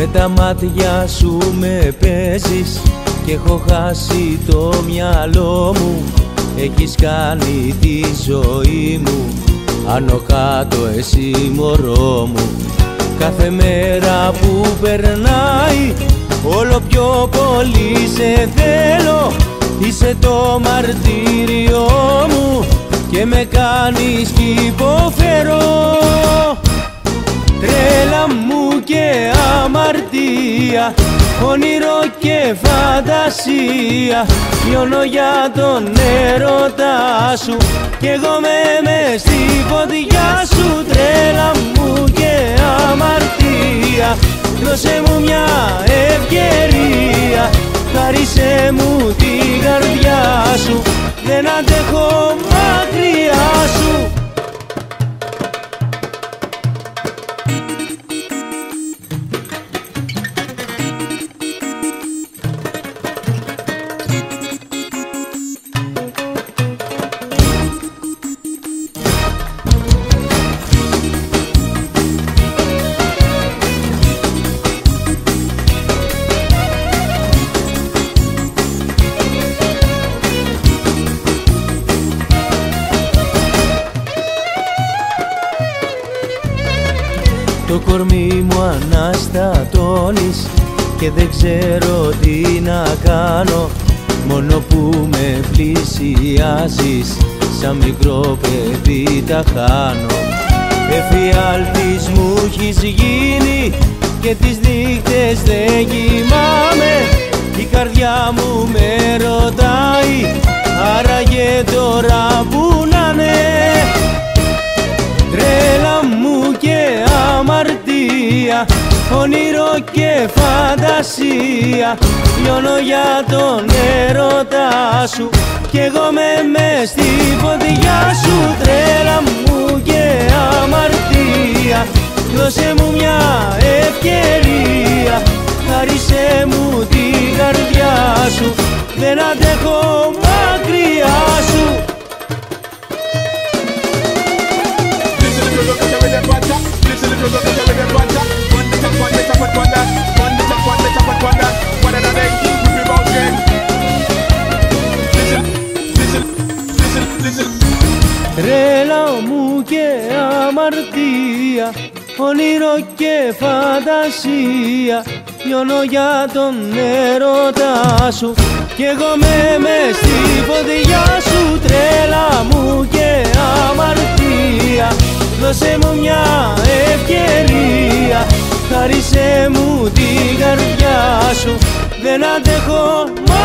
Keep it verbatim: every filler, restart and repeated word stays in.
Με τα μάτια σου με παίζεις και έχω χάσει το μυαλό μου. Έχεις κάνει τη ζωή μου άνω κάτω εσύ μωρό μου. Κάθε μέρα που περνάει όλο πιο πολύ σε θέλω. Είσαι το μαρτύριό μου και με κάνεις κι υποφέρω. Τρέλα μου και αμαρτία, όνειρο και φαντασία, λιώνω για τον έρωτά σου κι εγώ με μες στη φωτιά σου. Τρέλα μου και αμαρτία, δώσε μου μια ευκαιρία, χάρισε μου την καρδιά σου, δεν αντέχω μακριά σου. Το κορμί μου αναστατώνεις και δεν ξέρω τι να κάνω, μόνο που με πλησιάζεις σαν μικρό παιδί τα χάνω. Εφιάλτης μου έχεις γίνει και τις νύχτες δεν κοιμάμαι. Η καρδιά μου με ρωτάει άραγε τώρα που να είναι. Τρέλα μου και αμαρτία, όνειρο και φαντασία, λιώνω για τον έρωτά σου κι εγώ με μες στη φωτιά σου. Τρέλα μου και αμαρτία, δώσε μου μια ευκαιρία, χάρισε μου την καρδιά σου, δεν αντέχω μακριά σου. Τρέλα μου και αμαρτία, όνειρο και φαντασία, λιώνω για τον έρωτά σου κι εγώ με μες στη φωτιά σου. Τρέλα μου και αμαρτία, δώσε μου μια ευκαιρία, χάρισε μου την καρδιά σου, δεν αντέχω.